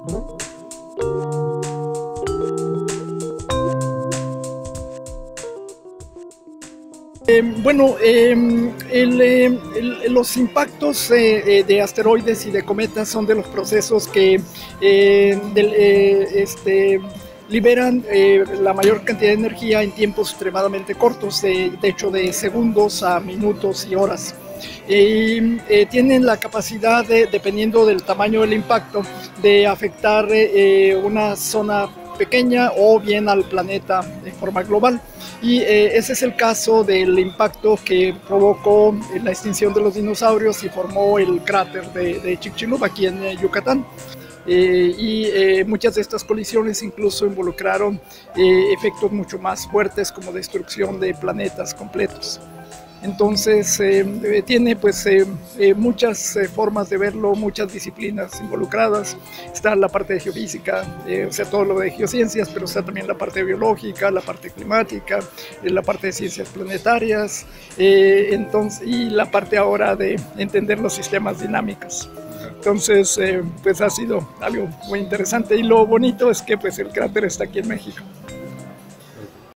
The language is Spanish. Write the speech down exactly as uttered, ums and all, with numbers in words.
Eh, bueno, eh, el, eh, el, los impactos eh, de asteroides y de cometas son de los procesos que eh, del, eh, este, liberan eh, la mayor cantidad de energía en tiempos extremadamente cortos, de, de hecho de segundos a minutos y horas. Y eh, tienen la capacidad, de, dependiendo del tamaño del impacto, de afectar eh, una zona pequeña o bien al planeta de forma global. Y eh, ese es el caso del impacto que provocó la extinción de los dinosaurios y formó el cráter de, de Chicxulub aquí en eh, Yucatán. Eh, y eh, muchas de estas colisiones incluso involucraron eh, efectos mucho más fuertes como destrucción de planetas completos. Entonces eh, tiene pues eh, eh, muchas eh, formas de verlo, muchas disciplinas involucradas. Está la parte de geofísica, eh, o sea, todo lo de geociencias, pero está también la parte biológica, la parte climática, eh, la parte de ciencias planetarias, eh, entonces, y la parte ahora de entender los sistemas dinámicos. Entonces, eh, pues ha sido algo muy interesante, y lo bonito es que pues el cráter está aquí en México.